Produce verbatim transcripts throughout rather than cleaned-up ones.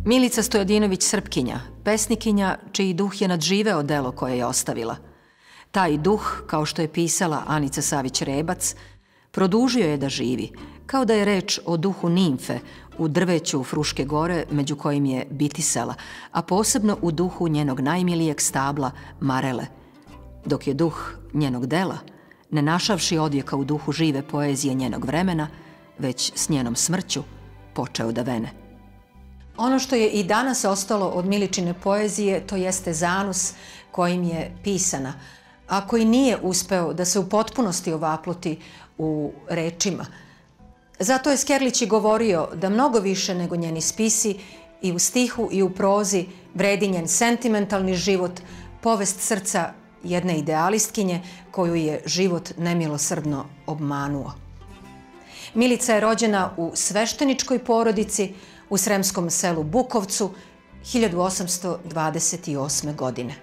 Milica Stojadinović Srpkinja, pesnikinja čiji duh je nadživeo delo koje je ostavila. Taj duh, kao što je pisala Anica Savić-Rebac, produžio je da živi, kao da je reč o duhu nimfe u drveću Fruške gore, među kojim je bitisela, a posebno u duhu njenog najmilijeg stabla, Marele, dok je duh njenog dela, ne našavši odjeka u duhu žive poezije njenog vremena, već s njenom smrću počeo da vene. Ono što je i danas ostalo od Miličine poezije, to jeste zanus kojim je pisana, a koji nije uspeo da se u potpunosti ovapluti u rečima. Zato je Skerlić i govorio da mnogo više nego njeni spisi i u stihu i u prozi vredi njen sentimentalni život, povest srca jedne idealistkinje koju je život nemilosrdno obmanuo. Milica je rođena u svešteničkoj porodici u sremskom selu Bukovcu hiljadu osamsto dvadeset osme. godine.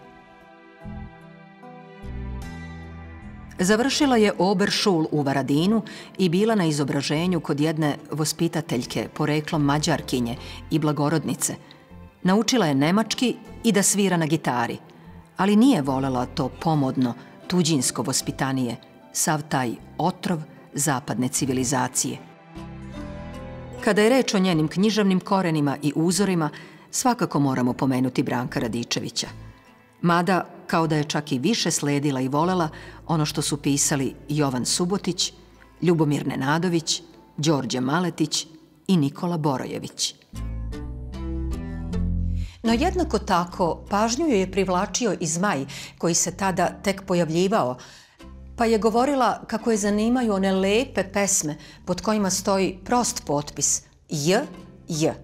Završila je Oberšul u Varadinu i bila na izobraženju kod jedne vospitateljke, poreklom Mađarkinje i blagorodnice. Naučila je nemački i da svira na gitari, ali nije volela to pomodno, tuđinsko vospitanije, sav taj otrov zapadne civilizacije. Kada je reč o njenim književnim korenima i uzorima, svakako moramo pomenuti Branka Radičevića. Mada, kao da je čak i više sledila i volela ono što su pisali Jovan Subotić, Ljubomir Nenadović, Đorđe Maletić i Nikola Borojević. No jednako tako pažnju joj je privlačio i Zmaj, koji se tada tek pojavljivao, pa je govorila kako je zanimaju one lepe pesme pod kojima stoji prost potpis J, J.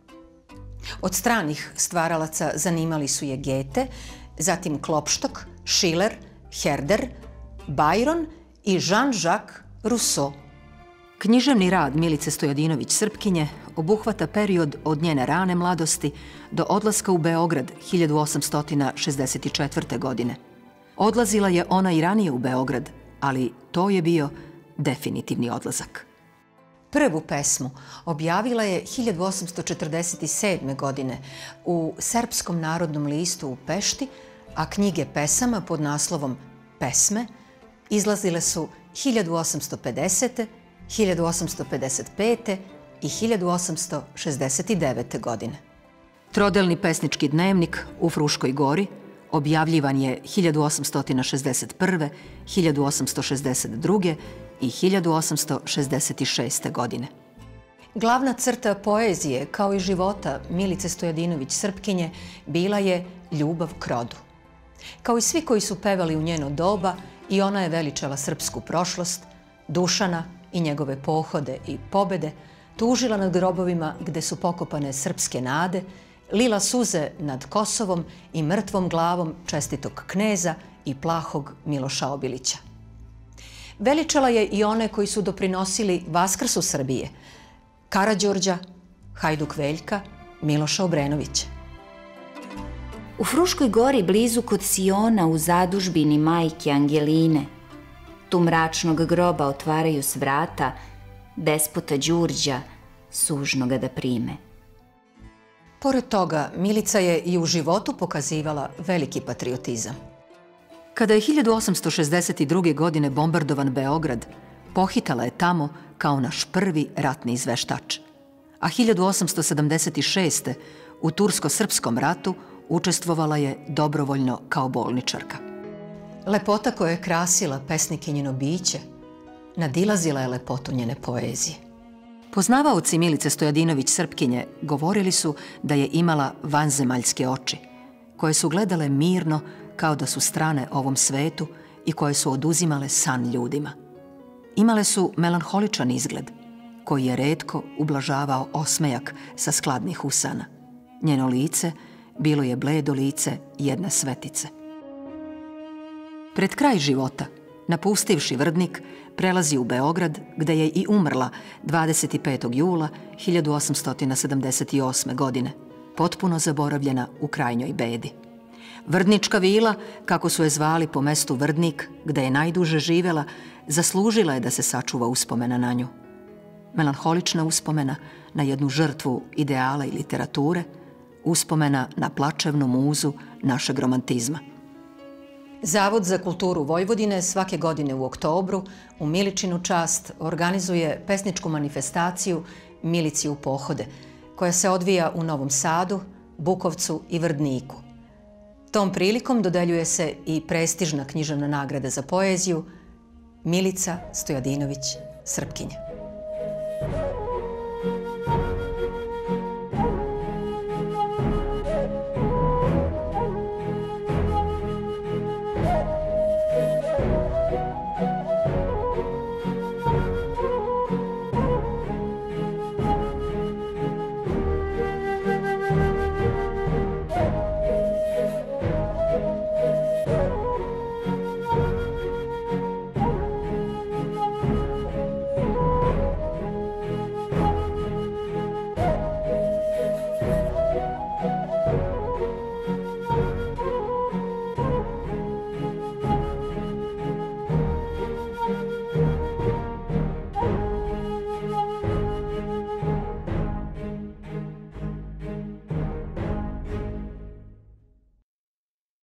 Od stranih stvaralaca zanimali su je Gete, zatim Klopštok, Schiller, Herder, Byron i Jean-Jacques Rousseau. Književni rad Milice Stojadinović Srpkinje obuhvata period od njene rane mladosti do odlaska u Beograd hiljadu osamsto šezdeset četvrte. godine. Odlazila je ona i ranije u Beograd, ali to je bio definitivni odlazak. Prvu pesmu objavila je hiljadu osamsto četrdeset sedme. godine u Srpskom narodnom listu u Pešti, a knjige pesama pod naslovom Pesme izlazile su hiljadu osamsto pedesete, hiljadu osamsto pedeset pete. i hiljadu osamsto šezdeset devete. godine. Trodelni pesnički dnevnik u Fruškoj gori objavljivan je hiljadu osamsto šezdeset prve, hiljadu osamsto šezdeset druge. i hiljadu osamsto šezdeset šeste. godine. Glavna crta poezije, kao i života Milice Stojadinović Srpkinje, bila je ljubav k rodu. Kao i svi koji su pevali u njeno doba, i ona je veličala srpsku prošlost, Dušana i njegove pohode i pobede, tužila nad grobovima gde su pokopane srpske nade, lila suze nad Kosovom i mrtvom glavom čestitog kneza i plahog Miloša Obilića. Veličala je i one koji su doprinosili Vaskrsu Srbije, Karađorđa, Hajduk Veljka, Miloša Obrenovića. U Fruškoj gori blizu kod Siona u zadužbini majke Angeline, tu mračnog groba otvaraju s vrata despota Đurđa, sužnoga da prime. Pored toga, Milica je i u životu pokazivala veliki patriotizam. Kada je hiljadu osamsto šezdeset druge. godine bombardovan Beograd, pohitala je tamo kao naš prvi ratni izveštač. A hiljadu osamsto sedamdeset šeste. u Tursko-srpskom ratu učestvovala je dobrovoljno kao bolničarka. Lepota koja je krasila pesnikinjino biće nadilazila je lepotu njene poezije. Poznavaoci Milice Stojadinović Srpkinje govorili su da je imala vanzemaljske oči, koje su gledale mirno kao da su strane ovom svetu i koje su oduzimale san ljudima. Imale su melanholičan izgled, koji je retko ublažavao osmejak sa skladnih usana. Njeno lice bilo je bledo lice jedne svetice. Pred kraj života, napustivši Vrdnik, prelazi u Beograd, gde je i umrla dvadeset petog jula hiljadu osamsto sedamdeset osme. godine, potpuno zaboravljena u krajnjoj bedi. Vrdnička vila, kako su je zvali po mestu Vrdnik, gde je najduže živela, zaslužila je da se sačuva uspomena na nju. Melanholična uspomena na jednu žrtvu ideala i literature, uspomena na plačevnu muzu našeg romantizma. Zavod za kulturu Vojvodine svake godine u oktobru u Miličinu čast organizuje pesničku manifestaciju Milici u pohode, koja se odvija u Novom Sadu, Bukovcu i Vrdniku. Tom prilikom dodeljuje se i prestižna književna nagrada za poeziju Milica Stojadinović Srpkinja.